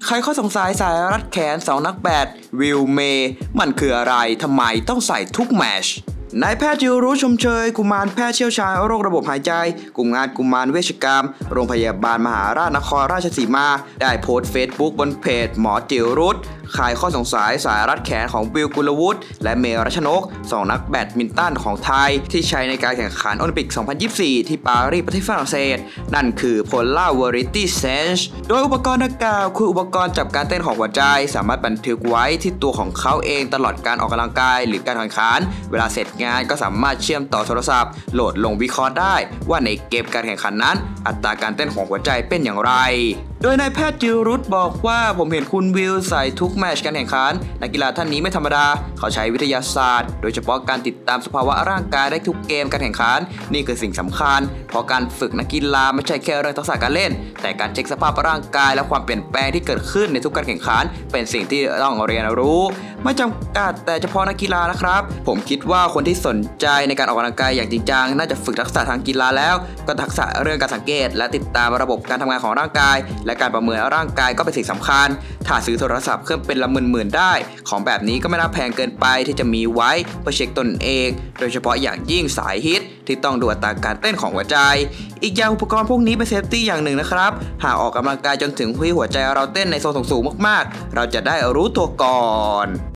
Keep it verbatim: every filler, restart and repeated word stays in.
ใครข้อสงสัยสายรัดแขนสองนักแบดวิลเมย์มันคืออะไรทำไมต้องใส่ทุกแมชนายแพทย์จิวรุชมเชยกุมารแพทย์เชี่ยวชาญโรคระบบหายใจกลุ่มงานกุมารเวชกรรมโรงพยาบาลมหาราชนครราชสีมาได้โพสต์เฟซบุ๊กบนเพจหมอจิวรุชคลายข้อสงสัยสายรัดแขนของวิลกุลวุฒิและเมรัชนกสองนักแบดมินตันของไทยที่ใช้ในการแข่งขันโอลิมปิก สองพันยี่สิบสี่ ที่ปารีสประเทศฝรั่งเศสนั่นคือ Polarity Sense โดยอุปกรณ์ดังกล่าวคืออุปกรณ์จับการเต้นของหัวใจสามารถบันทึกไว้ที่ตัวของเขาเองตลอดการออกกำลังกายหรือการแข่งขันเวลาเสร็จงานก็สามารถเชื่อมต่อโทรศัพท์โหลดลงวิเคราะห์ได้ว่าในเกมการแข่งขันนั้นอัตราการเต้นของหัวใจเป็นอย่างไรโดยนายแพทย์จิวรุชบอกว่าผมเห็นคุณวิลใส่ทุกแมตช์การแข่งขันนักกีฬาท่านนี้ไม่ธรรมดาเขาใช้วิทยาศาสตร์โดยเฉพาะการติดตามสภาวะร่างกายได้ทุกเกมการแข่งขันนี่คือสิ่งสำคัญเพราะการฝึกนักกีฬาไม่ใช่แค่เรื่องทักษะการเล่นแต่การเช็คสภาพร่างกายและความเปลี่ยนแปลงที่เกิดขึ้นในทุกการแข่งขันเป็นสิ่งที่ต้องเรียนรู้ไม่จำกัดแต่เฉพาะนักกีฬานะครับผมคิดว่าคนที่สนใจในการออกกำลังกายอย่างจริงจังน่าจะฝึกทักษะทางกีฬาแล้วก็ทักษะเรื่องการสังเกตและติดตามระบบการทำงานของร่างกายและการประเมินร่างกายก็เป็นสิ่งสำคัญถ้าซื้อโทรศัพท์เครื่องเป็นละหมื่นๆได้ของแบบนี้ก็ไม่น่าแพงเกินไปที่จะมีไว้เพื่อเช็คตนเองโดยเฉพาะอย่างยิ่งสายฮิตที่ต้องดูอัตราการเต้นของหัวใจอีกอย่างอุปกรณ์พวกนี้เป็นเซฟตี้อย่างหนึ่งนะครับหากออกกำลังกายจนถึงที่หัวใจเราเต้นในโซนสูงๆมากๆเราจะได้รู้ตัวก่อน